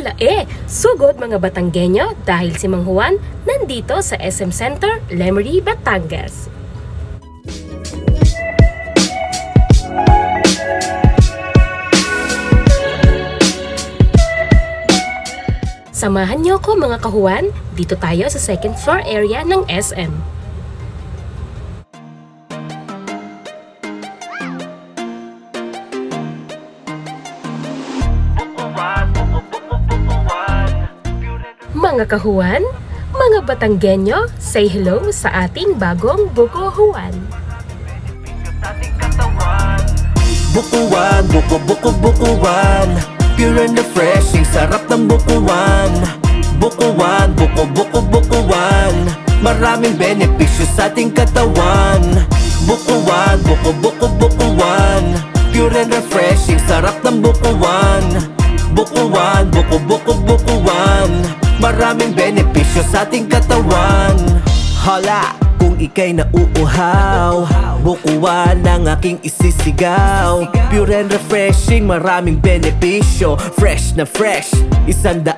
Alae, sugod mga Batanggenyo dahil si Mang Juan nandito sa SM Center, Lemery, Batangas. Samahan niyo ko mga kahuan, dito tayo sa second floor area ng SM. Mga kahuan, mga Batanggenyo, say hello sa ating bagong buko-huan. Bukuan, bukuan, pure and refreshing, sarap ng bukuan. Bukuan, bukuan, maraming benepisyo sa ating katawan. Bukuan, bukuan, pure and refreshing, sarap ng bukuan. Bukuan, bukuan, maraming benepisyo sa ating katawan. Hala, kung ika'y nauuhaw, bukuan ang aking isisigaw. Pure and refreshing, maraming benepisyo. Fresh na fresh, 100%.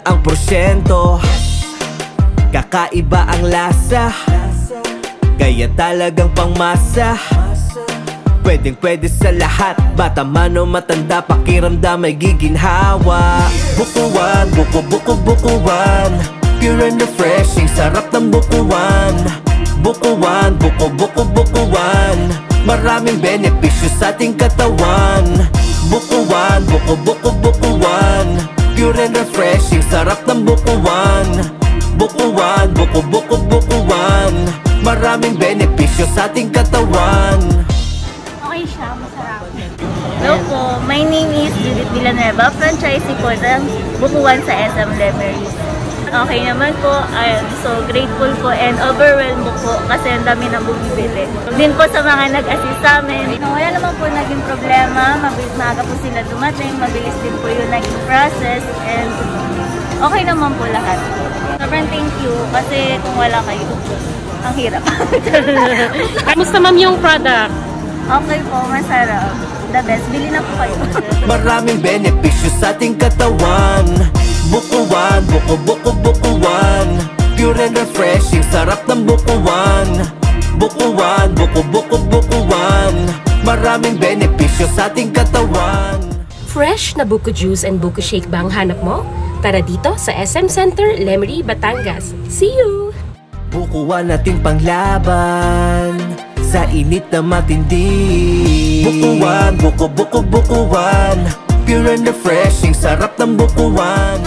Kakaiba ang lasa, kaya talagang pangmasa. Pwedeng pwede sa lahat, bata man o matanda, pakiramdam may giginhawa. Bukuan, bukuan, pure and refreshing, sarap ng bukuan. Bukuan, bukuan, maraming benepisyo sa ating katawan. Bukuan, bukuan, pure and refreshing, sarap ng bukuan. Bukuan, bukuan, maraming benepisyo sa ating katawan. Okay siya, masarap. Hello po, my name is Judith Villanueva, franchisee po ng Bukuan sa SM Lemery. Okay naman po, I'm so grateful po and overwhelmed po kasi ang dami nang bumibili. Din po sa mga nag-assist sa amin. Wala naman po naging problema, maaga po sila dumating, mabilis din po yung naging process and okay naman po lahat. Sobrang thank you kasi kung wala kayo, ang hirap. Kamusta ma'am yung product? Okay po, masarap. The best. Bili na po kayo. Maraming benepisyo sa ating katawan. Bukuan, bukuan, pure and refreshing, sarap ng bukuan. Bukuan, bukuan, maraming benepisyo sa ating katawan. Fresh na buko juice and buko shake ba ang hanap mo? Tara dito sa SM Center, Lemery, Batangas. See you! Bukuan nating panglaban sa init na matindi. Bukuan, bukuan, pure and refreshing, sarap ng bukuan.